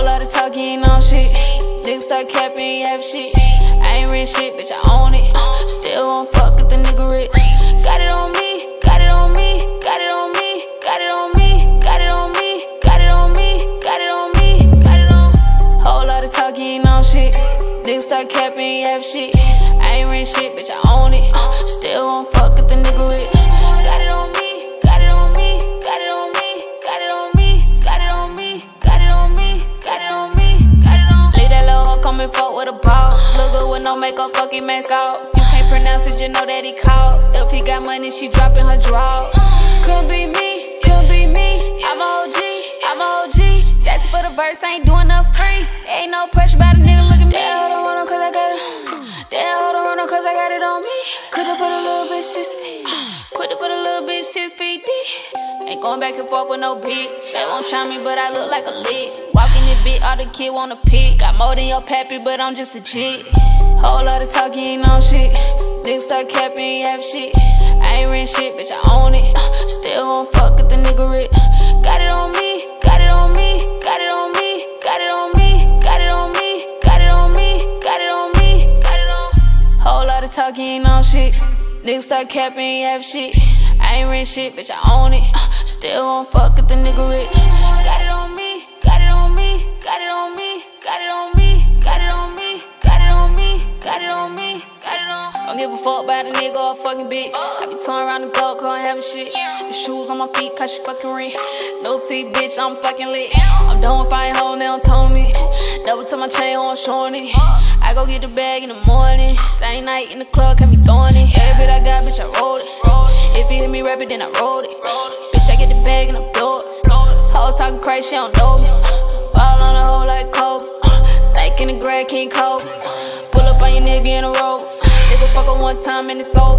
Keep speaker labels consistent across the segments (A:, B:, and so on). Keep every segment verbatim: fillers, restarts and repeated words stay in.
A: lot of talking, ain't on shit. Niggas start capping, ain't have shit. I ain't rich shit, bitch, I own it. Still won't fuck with the nigga rich. Got it on me, got it on me, got it on me, got it on me, got it on me, got it on me, got it on me, got it on. Whole lot of talking, ain't on shit. Niggas start capping, ain't have shit. I ain't rich shit, bitch, I own it. Still won't fuck with the nigga rich. Got it on me, got it on me, got it on me, got it on me, got it on me, got it on me, got it on me, got it on. Leave that little hoe come and fuck with a boss. Look good with no makeup, fucking mask out. You can't pronounce it, you know that he called. If he got money, she dropping her drawers. Could be me, could be me. I'm a O G, I'm a O G. Taxi for the verse, I ain't doing nothing free. Ain't no pressure about a nigga, look at me. Damn, hold on, run on, cause I got it. Damn, hold on, run on, cause I got it on me. Could've put a little bit six feet. Could've put a little bit six feet deep. Ain't going back and forth with no bitch. They won't try me, but I look like a lick. Walking this bitch, all the kid wanna pick. Got more than your pappy, but I'm just a chick. Whole lot of talking, ain't on shit. Niggas start capping, ain't have shit. I ain't rent shit, bitch, I own it. Still won't fuck with the nigga rich. Got it on me, got it on me, got it on me, got it on me, got it on me, got it on me, got it on me, got it on. Whole lot of talking, ain't on shit. Niggas start capping, ain't have shit. I ain't rent shit, bitch, I own it. Still won't fuck with the nigga rich. Got it on me, got it on me, got it on me, got it on me, got it on me, got it on me, got it on me, got it on. Don't give a fuck about a nigga or a fucking bitch. I be touring around the globe, cause I having shit. The shoes on my feet, cause she fucking rich. No teeth, bitch, I'm fucking lit. I'm done with fine hoe, they don't tone me. Double to my chain, hoe, I'm showing it. I go get the bag in the morning. Same night in the club, can be throwing it. Every bit I got, bitch, I rolled it. If you hear me rap it, then I rolled it. Bitch, I get the bag and I blow it. Hoe talking crazy, she don't know me. Ball on the hoe like Kobe. Steak in the grad, King Kobe. Pull up on your nigga in a robe. Nigga fuck her one time and it's over.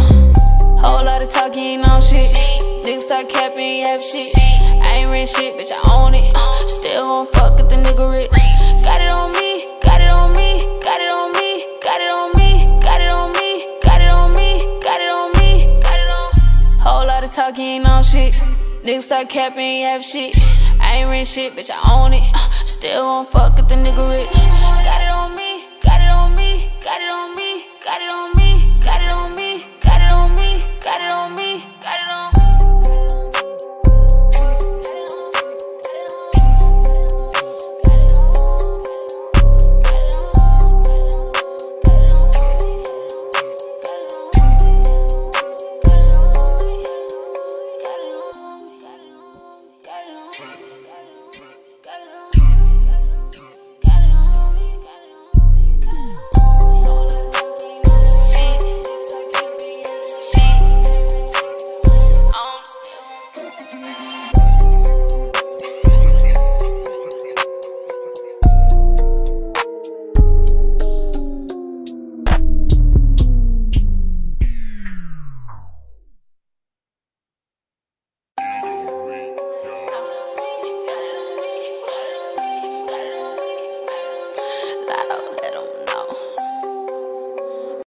A: Whole lot of talking, ain't on shit. Niggas start capping, ain't have shit. I ain't rent shit, bitch, I own it. Still won't fuck with the nigga rich. Got it on me, got it on me, got it on me, got it on me, got it on me, got it on me, got it on me, got it on. Whole lot of talking, ain't on shit. Niggas start capping, ain't have shit. I ain't rent shit, bitch, I own it. Still won't fuck with the nigga rich. Got it on me, got it on me, got it on me, got it on me, got it on me, got it on me, got it on me.